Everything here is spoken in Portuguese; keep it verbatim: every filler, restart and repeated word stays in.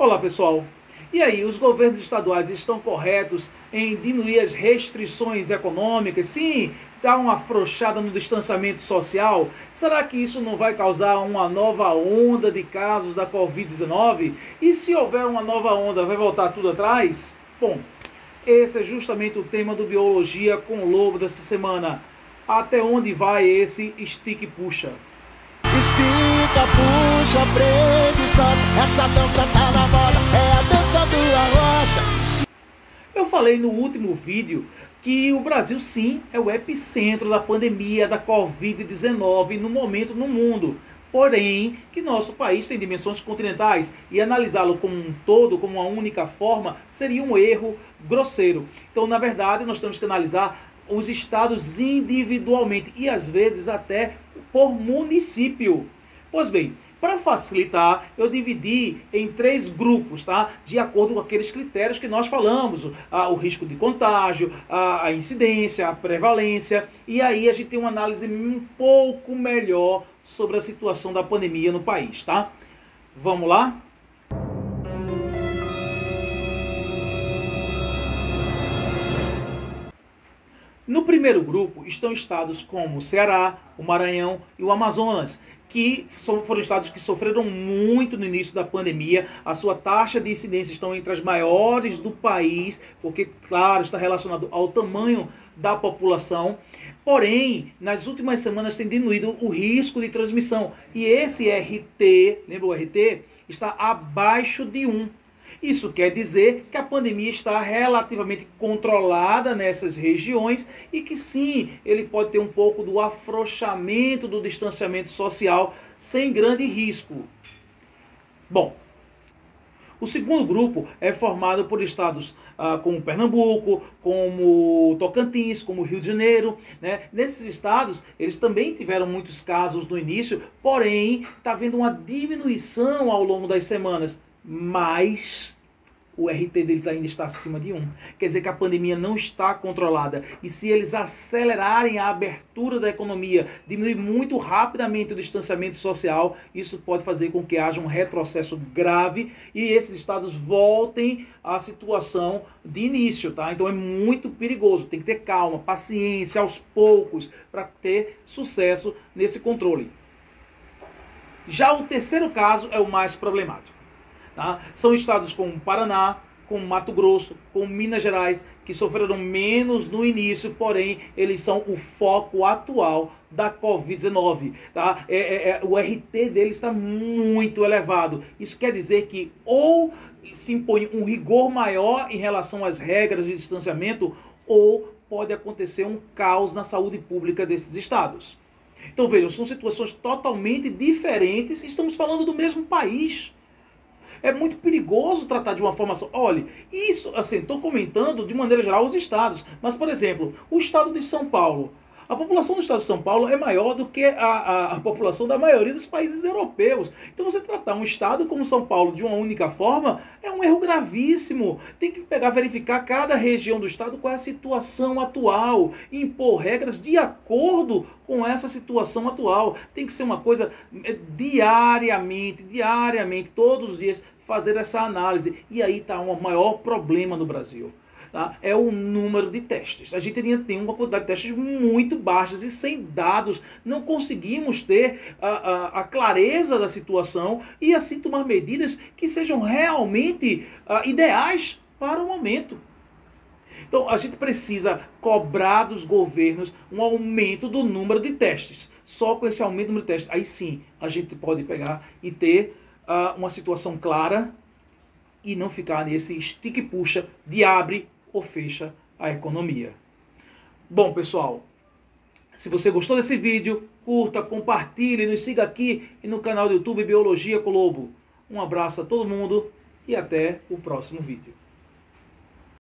Olá pessoal, e aí, os governos estaduais estão corretos em diminuir as restrições econômicas? Sim, dar uma afrouxada no distanciamento social? Será que isso não vai causar uma nova onda de casos da covid dezenove? E se houver uma nova onda, vai voltar tudo atrás? Bom, esse é justamente o tema do Biologia com o Lobo desta semana. Até onde vai esse estica e puxa? Estica, puxa, prende, solta. Essa dança tá na moda, é a dança do arrocha. Eu falei no último vídeo que o Brasil sim é o epicentro da pandemia da covid dezenove no momento no mundo. Porém, que nosso país tem dimensões continentais e analisá-lo como um todo, como uma única forma, seria um erro grosseiro. Então, na verdade, nós temos que analisar os estados individualmente e às vezes até por município. Pois bem, para facilitar, eu dividi em três grupos, tá? De acordo com aqueles critérios que nós falamos, ah, o risco de contágio, a, a incidência, a prevalência, e aí a gente tem uma análise um pouco melhor sobre a situação da pandemia no país, tá? Vamos lá? No primeiro grupo estão estados como o Ceará, o Maranhão e o Amazonas, que foram estados que sofreram muito no início da pandemia. A sua taxa de incidência estão entre as maiores do país, porque, claro, está relacionado ao tamanho da população. Porém, nas últimas semanas tem diminuído o risco de transmissão. E esse R T, lembra o R T? Está abaixo de um. Isso quer dizer que a pandemia está relativamente controlada nessas regiões e que sim, ele pode ter um pouco do afrouxamento do distanciamento social sem grande risco. Bom, o segundo grupo é formado por estados ah, como Pernambuco, como Tocantins, como Rio de Janeiro, né? Nesses estados, eles também tiveram muitos casos no início, porém, está havendo uma diminuição ao longo das semanas. Mas o R T deles ainda está acima de um. Quer dizer que a pandemia não está controlada. E se eles acelerarem a abertura da economia, diminuir muito rapidamente o distanciamento social, isso pode fazer com que haja um retrocesso grave e esses estados voltem à situação de início, tá? Então é muito perigoso. Tem que ter calma, paciência, aos poucos, para ter sucesso nesse controle. Já o terceiro caso é o mais problemático. Tá? São estados como Paraná, como Mato Grosso, como Minas Gerais, que sofreram menos no início, porém eles são o foco atual da covid dezenove. Tá? É, é, é, o R T deles está muito elevado. Isso quer dizer que ou se impõe um rigor maior em relação às regras de distanciamento, ou pode acontecer um caos na saúde pública desses estados. Então vejam, são situações totalmente diferentes e estamos falando do mesmo país. É muito perigoso tratar de uma forma só. Olha, isso, assim, estou comentando de maneira geral os estados, mas, por exemplo, o estado de São Paulo. A população do estado de São Paulo é maior do que a, a, a população da maioria dos países europeus. Então você tratar um estado como São Paulo de uma única forma é um erro gravíssimo. Tem que pegar, verificar cada região do estado qual é a situação atual e impor regras de acordo com essa situação atual. Tem que ser uma coisa diariamente, diariamente, todos os dias, fazer essa análise. E aí está um maior problema no Brasil. Tá? É o número de testes. A gente tem uma quantidade de testes muito baixas e sem dados não conseguimos ter a, a, a clareza da situação e assim tomar medidas que sejam realmente a, ideais para o momento. Então a gente precisa cobrar dos governos um aumento do número de testes. Só com esse aumento do número de testes, aí sim a gente pode pegar e ter uh, uma situação clara e não ficar nesse estica e puxa de abre ou fecha a economia. Bom, pessoal, se você gostou desse vídeo, curta, compartilhe, nos siga aqui e no canal do YouTube Biologia com o Lobo. Um abraço a todo mundo e até o próximo vídeo.